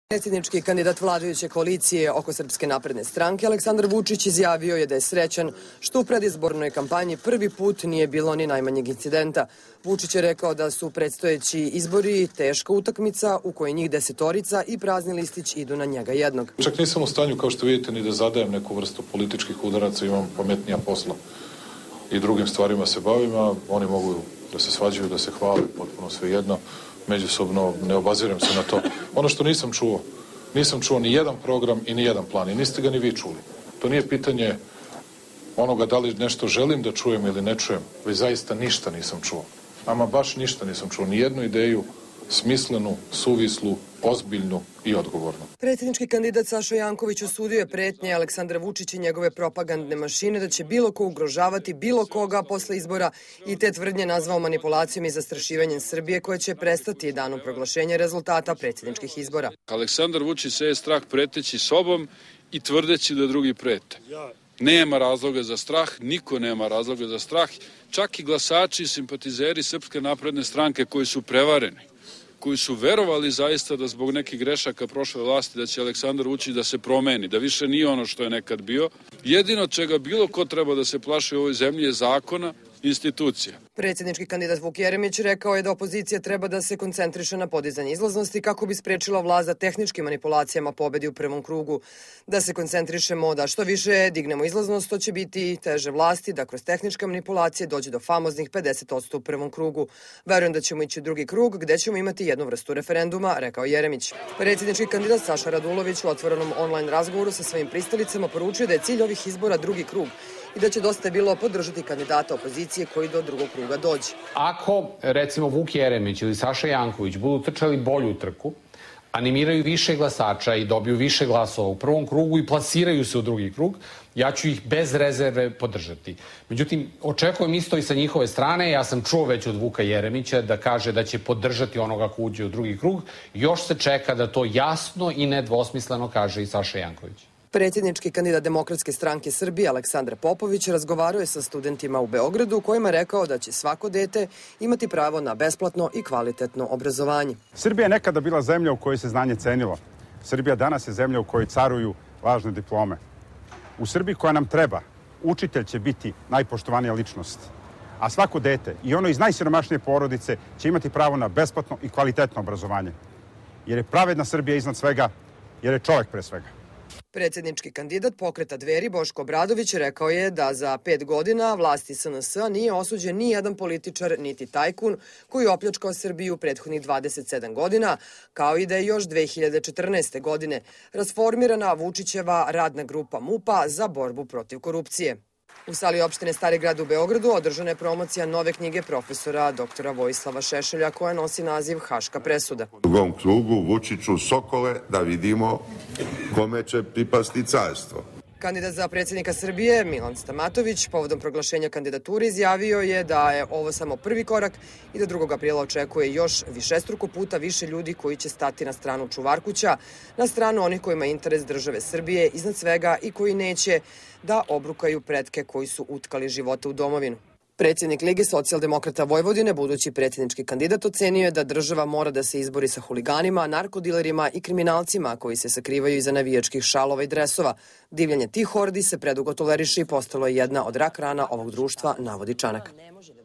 Predsjednički kandidat vladajuće koalicije oko Srpske napredne stranke Aleksandar Vučić izjavio je da je srećan što u predizbornoj kampanji prvi put nije bilo ni najmanjeg incidenta. Vučić je rekao da su predstojeći izbori teška utakmica u kojoj njih 10 i prazni listić idu na njega jednog. Čak nisam u stanju, kao što vidite, ni da zadajem neku vrstu političkih udaraca, imam pametnija posla i drugim stvarima se bavim, a oni mogu da se svađaju, da se hvale, potpuno svejedno. Međusobno ne obazirem se na to. Ono što nisam čuo ni jedan program i ni jedan plan i niste ga ni vi čuli. To nije pitanje onoga da li nešto želim da čujem ili ne čujem, već zaista ništa nisam čuo. Ama baš ništa nisam čuo, ni jednu ideju smislenu, suvislu, ozbiljnu i odgovornu. Predsjednički kandidat Saša Janković osudio je pretnje Aleksandra Vučića i njegove propagandne mašine da će bilo ko ugrožavati bilo koga posle izbora i te tvrdnje nazvao manipulacijom i zastrašivanjem Srbije koje će prestati danom proglašenja rezultata predsjedničkih izbora. Aleksandar Vučić seje strah preteći sobom i tvrdeći da drugi prete. Nema razloga za strah, niko nema razloga za strah, čak i glasači i simpatizeri Srpske napredne stranke koji su prevareni, koji su verovali zaista da zbog nekih grešaka prošle vlasti da će Aleksandar Vučić da se promeni, da više nije ono što je nekad bio. Jedino čega bilo ko treba da se plaši u ovoj zemlji je zakona, institucija. Predsjednički kandidat Vuk Jeremić rekao je da opozicija treba da se koncentriše na podizanje izlaznosti kako bi sprečila vlast da tehničkim manipulacijama pobedi u prvom krugu. Da se koncentrišemo da što više dignemo izlaznost, to će biti teže vlasti da kroz tehničke manipulacije dođe do famoznih 50% u prvom krugu. Verujem da ćemo ići u drugi krug gde ćemo imati jednu vrstu referenduma, rekao Jeremić. Predsjednički kandidat Saša Radulović u otvorenom online razgovoru sa svojim pristalicama poručio da je cilj ovih izbora drugi krug i da će dosta bilo podržati kandidata opozicije koji do drugog kruga dođe. Ako, recimo, Vuk Jeremić ili Saša Janković budu trčali bolju trku, animiraju više glasača i dobiju više glasova u prvom krugu i plasiraju se u drugi krug, ja ću ih bez rezerve podržati. Međutim, očekujem isto i sa njihove strane, ja sam čuo već od Vuka Jeremića da kaže da će podržati onoga ko uđe u drugi krug, još se čeka da to jasno i nedvosmisleno kaže i Saša Janković. Predsjednički kandidat Demokratske stranke Srbije Aleksandar Popović razgovarao je sa studentima u Beogradu kojima je rekao da će svako dete imati pravo na besplatno i kvalitetno obrazovanje. Srbija je nekada bila zemlja u kojoj se znanje cenilo. Srbija danas je zemlja u kojoj caruju važne diplome. U Srbiji koja nam treba, učitelj će biti najpoštovanija ličnost. A svako dete, i ono iz najsiromašnije porodice, će imati pravo na besplatno i kvalitetno obrazovanje. Jer je pravedna Srbija iznad svega, jer je čovjek pre svega. Predsjednički kandidat Pokreta Dveri Boško Obradović rekao je da za 5 godina vlasti SNS-a nije osuđen ni jedan političar niti tajkun koji je opljačkao Srbiju prethodnih 27 godina, kao i da je još 2014. godine rasformirana Vučićeva radna grupa MUP-a za borbu protiv korupcije. U sali opštine Stari grad u Beogradu održana je promocija nove knjige profesora doktora Vojislava Šešelja koja nosi naziv Haška presuda. U drugom krugu Vučiću Sokole da vidimo kome će pripasti carstvo. Kandidat za predsjednika Srbije Milan Stamatović povodom proglašenja kandidature izjavio je da je ovo samo prvi korak i da 2. aprila očekuje još višestruko puta više ljudi koji će stati na stranu Čuvarkuća, na stranu onih kojima je interes države Srbije iznad svega i koji neće da obrukaju pretke koji su utkali života u domovinu. Predsjednik Lige socijaldemokrata Vojvodine, budući predsjednički kandidat, ocenio je da država mora da se izbori sa huliganima, narkodilerima i kriminalcima koji se sakrivaju iza navijačkih šalova i dresova. Divljanje tih hordi se predugo toleriše i postalo je jedna od rak rana ovog društva, navodi Čanak.